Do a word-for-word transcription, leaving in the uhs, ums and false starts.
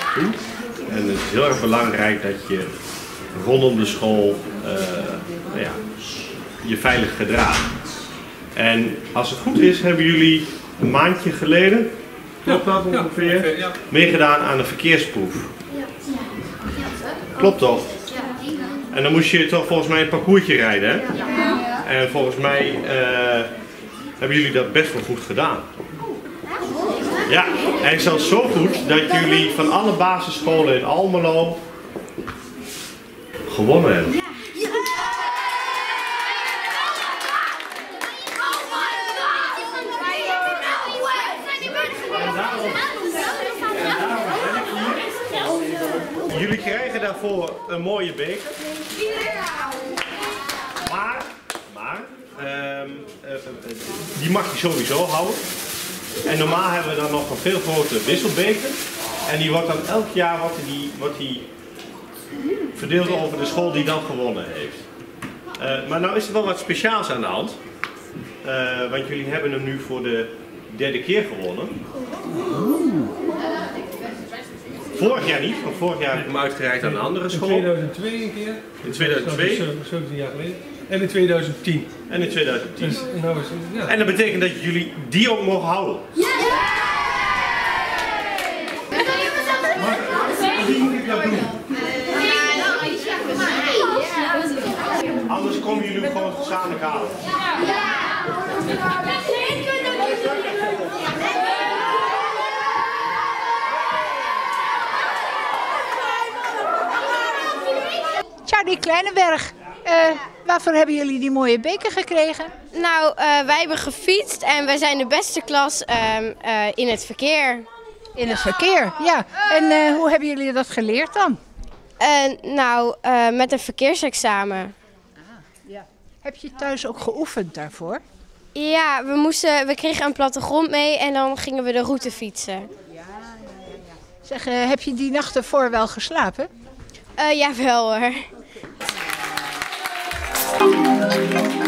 toe. En het is heel erg belangrijk dat je rondom de school uh, nou ja, je veilig gedraagt. En als het goed is, hebben jullie een maandje geleden, klopt dat ongeveer, ja, meegedaan aan een verkeersproef. Klopt toch? En dan moest je toch volgens mij een parcoursje rijden, hè? En volgens mij uh, hebben jullie dat best wel goed gedaan. Ja, en zelfs zo goed dat jullie van alle basisscholen in Almelo gewonnen hebben. Jullie krijgen daarvoor een mooie beker. Maar, maar um, uh, uh, die mag je sowieso houden. En normaal hebben we dan nog een veel grotere wisselbeker. En die wordt dan elk jaar wordt die, wordt die verdeeld over de school die dan gewonnen heeft. Uh, maar nou is er wel wat speciaals aan de hand. Uh, want jullie hebben hem nu voor de derde keer gewonnen. Vorig jaar niet, want vorig jaar heb ik hem uitgereikt aan een andere school. In tweeduizend twee een keer. In tweeduizend twee. zeventien jaar geleden. En in tweeduizend tien. En in tweeduizend tien. Dus, nou is, ja. En dat betekent dat jullie die ook mogen houden. Ja! Maar wie moet ik dat doen? Anders komen jullie hem gewoon gezamenlijk halen. Charlie Kleinenberg, uh, waarvoor hebben jullie die mooie beker gekregen? Nou, uh, wij hebben gefietst en wij zijn de beste klas uh, uh, in het verkeer. In het verkeer, ja. En uh, hoe hebben jullie dat geleerd dan? Uh, nou, uh, met een verkeersexamen. Ah, ja. Heb je thuis ook geoefend daarvoor? Ja, we, moesten, we kregen een plattegrond mee en dan gingen we de route fietsen. Ja, ja, ja, ja. Zeg, uh, heb je die nacht ervoor wel geslapen? Uh, jawel hoor.